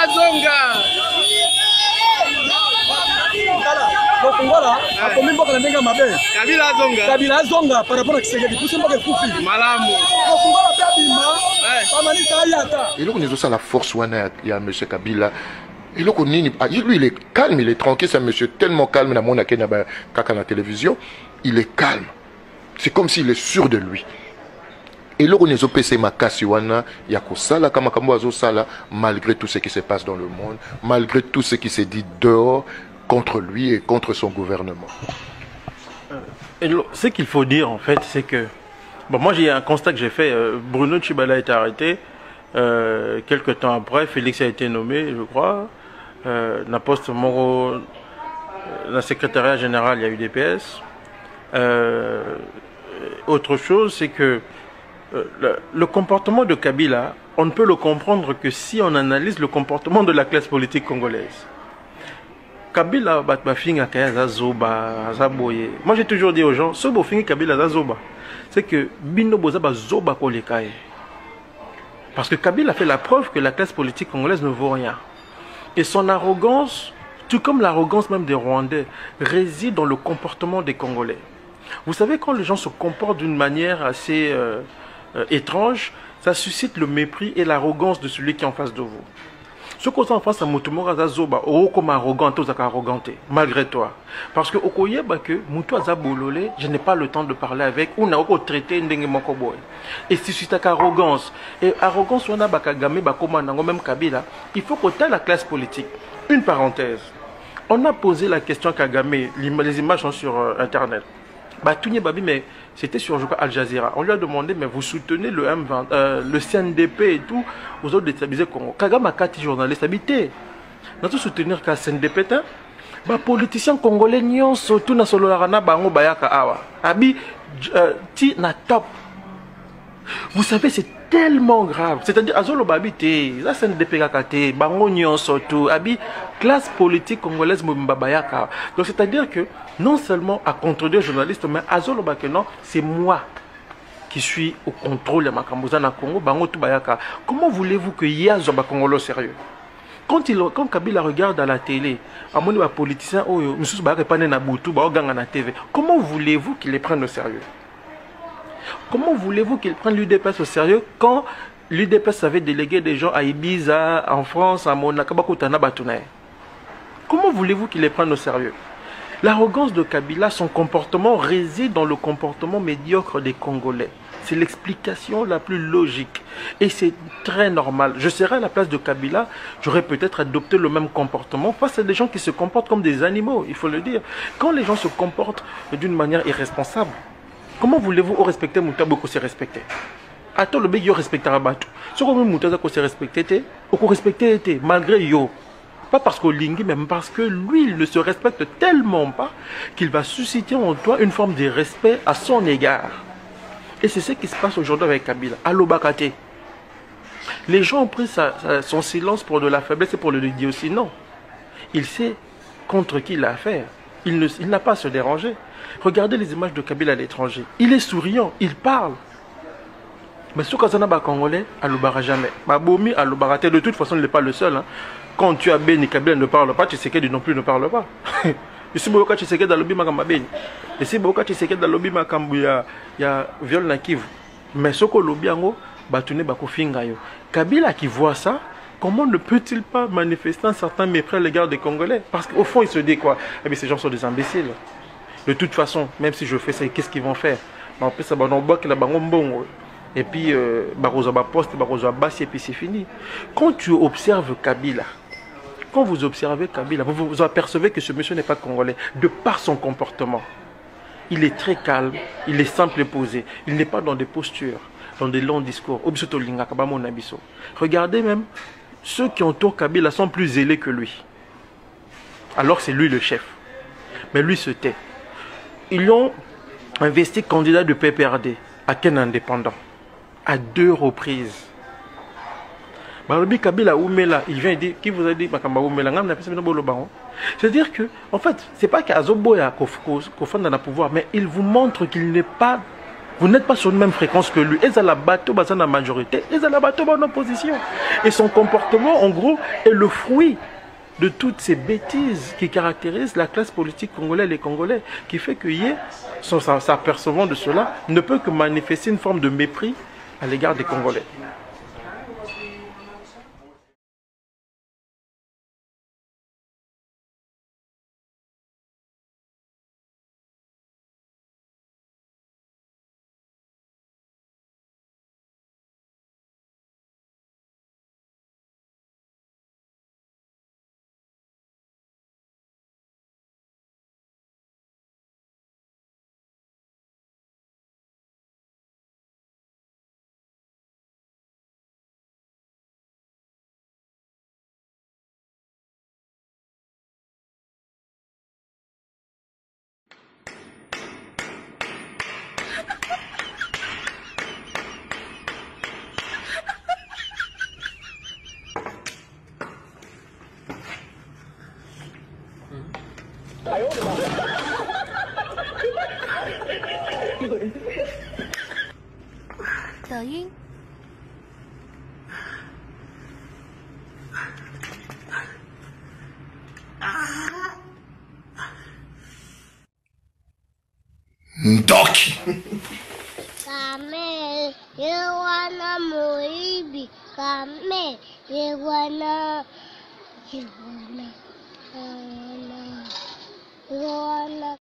Zonga. Voilà, Kabila Zonga. Kabila Zonga par rapport à Tshisekedi. Tout simplement Koufi. Malamu. Et là, on est aussi à la force, il y a M. Kabila. Et là, lui, il est calme, il est tranquille. C'est un monsieur tellement calme, dans la télévision. Il est calme. C'est comme s'il est sûr de lui. Et là, on est au PC Makasiwana, il y a Kosala, Kamakambo Sala, malgré tout ce qui se passe dans le monde, malgré tout ce qui s'est dit dehors contre lui et contre son gouvernement. Et ce qu'il faut dire, en fait, c'est que... Bon, moi, j'ai un constat que j'ai fait. Bruno Tshibala a été arrêté. Quelques temps après, Félix a été nommé, je crois. Naposte Moro, le secrétariat général, il y a eu des PS. Autre chose, c'est que le comportement de Kabila, on ne peut le comprendre que si on analyse le comportement de la classe politique congolaise. Kabila, moi j'ai toujours dit aux gens, ce beau fini Kabila Zazoba, c'est que Bino Bozaba Zoba Kolekaye. Parce que Kabila a fait la preuve que la classe politique congolaise ne vaut rien. Et son arrogance, tout comme l'arrogance même des Rwandais, réside dans le comportement des Congolais. Vous savez, quand les gens se comportent d'une manière assez étrange, ça suscite le mépris et l'arrogance de celui qui est en face de vous. Ce qu'on a en face à Moutoumora Zazoba, comme arrogant, arroganté, malgré toi. Parce que que Moutoua je n'ai pas le temps de parler avec, ou n'a pas traité Ndengemokoboy. Et si c'est arrogance, et arrogance, on a Bakagame, même Kabila, il faut qu'au la classe politique. Une parenthèse. On a posé la question à Kagame, les images sont sur Internet. Mais c'était sur Al Jazeera. On lui a demandé, mais vous soutenez le M20, le CNDP et tout, aux autres déstabilisés Congo. Kagame a 4 journalistes habités. Nous avons soutenir le CNDP, les politiciens congolais, surtout dans le Rana, Bango Bayaka Awa. Abi, ti na top. Vous savez, c'est tellement grave. C'est-à-dire, Azolo Babité, la CNDP Kakate, Bango Nyon surtout, Abi, classe politique congolaise Mbabayaka. Donc, c'est-à-dire que, non seulement à contredire les journalistes, mais Azolo Bakeno, c'est moi qui suis au contrôle de Makambozana Congo, Bango Tubayaka. Comment voulez-vous que Yazoba Congolo sérieux? Quand Kabila regarde à la télé, à mon politicien, comment voulez-vous qu'il les prenne au sérieux? Comment voulez-vous qu'il prenne l'UDPS au sérieux quand l'UDPS avait délégué des gens à Ibiza, en France, à Monaco, comment voulez-vous qu'il les prenne au sérieux? L'arrogance de Kabila, son comportement réside dans le comportement médiocre des Congolais. C'est l'explication la plus logique. Et c'est très normal. Je serais à la place de Kabila, j'aurais peut-être adopté le même comportement face à des gens qui se comportent comme des animaux, il faut le dire. Quand les gens se comportent d'une manière irresponsable, comment voulez-vous respecter Moutabo qu'on s'est respecté? Attends, le mec, yo respecte Rabatou. Ce qu'on Moutabo qu'on s'est respecté, qu'on respecté, malgré yo. Pas parce qu'on lingui, mais parce que lui, il ne se respecte tellement pas qu'il va susciter en toi une forme de respect à son égard. Et c'est ce qui se passe aujourd'hui avec Kabila. Allo Bakate. Les gens ont pris son silence pour de la faiblesse et pour le dire aussi. Non. Il sait contre qui il a affaire. Il n'a pas à se déranger. Regardez les images de Kabila à l'étranger. Il est souriant, il parle. Mais ce qu'on a Congolais, Alobara jamais. Babomi, Alobarate, de toute façon, il n'est pas le seul. Hein. Quand tu as Béni, Kabila ne parle pas, Tshisekedi non plus ne parle pas. Ici, Boka Tshisekedi dans le lobby Makamba Béni. Ici, Boka Tshisekedi dans le lobby Makamba, il y a viol na Kivu. Mais ce que le lobby ango, Batoune Bakofinga yo. Kabila qui voit ça, comment ne peut-il pas manifester un certain mépris à l'égard des Congolais? Parce qu'au fond, il se dit quoi? Eh bien, ces gens sont des imbéciles. De toute façon, même si je fais ça, qu'est-ce qu'ils vont faire? Et puis, et puis c'est fini. Quand tu observes Kabila, quand vous observez Kabila, vous apercevez que ce monsieur n'est pas congolais, de par son comportement. Il est très calme, il est simple et posé, il n'est pas dans des postures, dans des longs discours. Regardez même, ceux qui entourent Kabila sont plus zélés que lui. Alors c'est lui le chef. Mais lui se tait. Ils ont investi candidat de PPRD à Ken indépendant à 2 reprises. Kabila Oumela, il vient et dit, qui vous a dit c'est-à-dire que, en fait, c'est pas qu'Azoboya qu'on fonde dans le pouvoir, mais il vous montre qu'il n'est pas Vous n'êtes pas sur une même fréquence que lui. Et à la bateau, dans la majorité, et à la bateau, en opposition. Et son comportement, en gros, est le fruit de toutes ces bêtises qui caractérisent la classe politique congolaise et les Congolais, qui fait que Yé, s'apercevant de cela, ne peut que manifester une forme de mépris à l'égard des Congolais. Ndoki. Kame, yewana moibi. Kame, yewana.